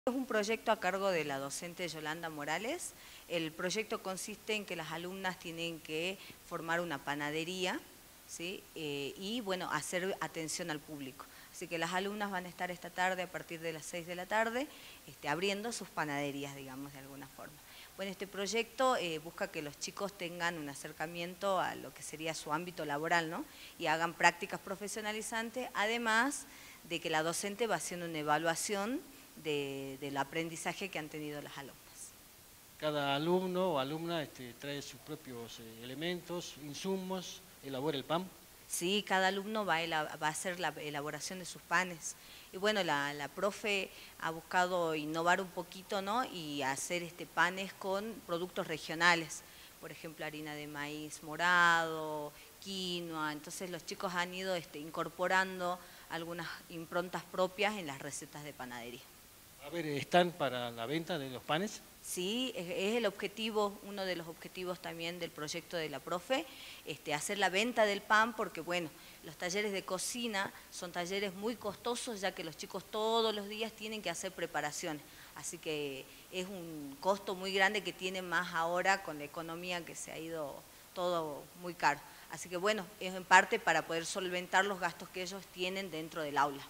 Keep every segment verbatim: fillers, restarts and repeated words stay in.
Es un proyecto a cargo de la docente Yolanda Morales. El proyecto consiste en que las alumnas tienen que formar una panadería, ¿sí? eh, y bueno, hacer atención al público. Así que las alumnas van a estar esta tarde a partir de las seis de la tarde este, abriendo sus panaderías, digamos, de alguna forma. Bueno, este proyecto eh, busca que los chicos tengan un acercamiento a lo que sería su ámbito laboral, ¿no? Y hagan prácticas profesionalizantes, además de que la docente va haciendo una evaluación de, del aprendizaje que han tenido las alumnas. Cada alumno o alumna este, trae sus propios eh, elementos, insumos, elabora el pan. Sí, cada alumno va a, va a hacer la elaboración de sus panes. Y bueno, la, la profe ha buscado innovar un poquito, ¿no? Y hacer este panes con productos regionales. Por ejemplo, harina de maíz morado, quinoa. Entonces los chicos han ido este, incorporando algunas improntas propias en las recetas de panadería. A ver, ¿están para la venta de los panes? Sí, es, es el objetivo, uno de los objetivos también del proyecto de la profe, este, hacer la venta del pan, porque bueno, los talleres de cocina son talleres muy costosos, ya que los chicos todos los días tienen que hacer preparaciones, así que es un costo muy grande que tienen más ahora con la economía que se ha ido todo muy caro. Así que bueno, es en parte para poder solventar los gastos que ellos tienen dentro del aula.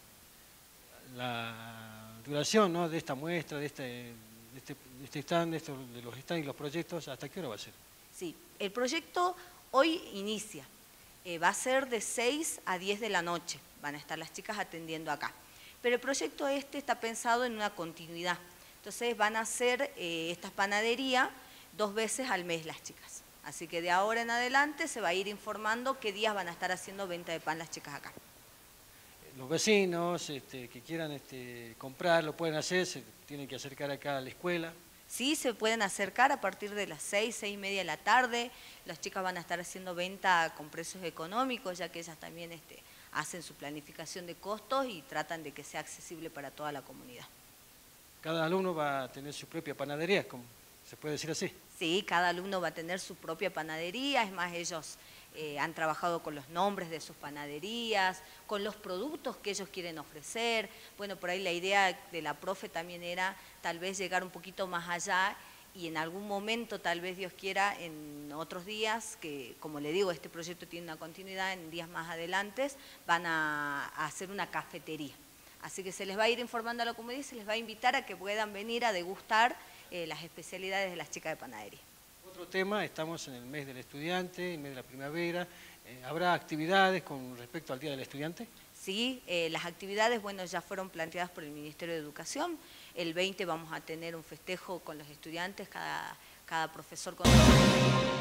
La duración, ¿no?, de esta muestra, de este, de este, de este stand, de, estos, de los stands y los proyectos, ¿hasta qué hora va a ser? Sí, el proyecto hoy inicia, eh, va a ser de seis a diez de la noche, van a estar las chicas atendiendo acá. Pero el proyecto este está pensado en una continuidad, entonces van a hacer eh, esta panadería dos veces al mes las chicas. Así que de ahora en adelante se va a ir informando qué días van a estar haciendo venta de pan las chicas acá. Los vecinos este, que quieran este, comprar lo pueden hacer, se tienen que acercar acá a la escuela. Sí, se pueden acercar a partir de las seis, seis y media de la tarde. Las chicas van a estar haciendo venta con precios económicos, ya que ellas también este, hacen su planificación de costos y tratan de que sea accesible para toda la comunidad. Cada alumno va a tener su propia panadería, como se puede decir así. Sí, cada alumno va a tener su propia panadería, es más, ellos eh, han trabajado con los nombres de sus panaderías, con los productos que ellos quieren ofrecer. Bueno, por ahí la idea de la profe también era tal vez llegar un poquito más allá y en algún momento, tal vez Dios quiera, en otros días, que como le digo, este proyecto tiene una continuidad, en días más adelante van a, a hacer una cafetería. Así que se les va a ir informando a la comunidad y se les va a invitar a que puedan venir a degustar eh, las especialidades de las chicas de panadería. Otro tema, estamos en el mes del estudiante, el mes de la primavera. Eh, ¿Habrá actividades con respecto al Día del Estudiante? Sí, eh, las actividades, bueno, ya fueron planteadas por el Ministerio de Educación. El veinte vamos a tener un festejo con los estudiantes, cada, cada profesor con su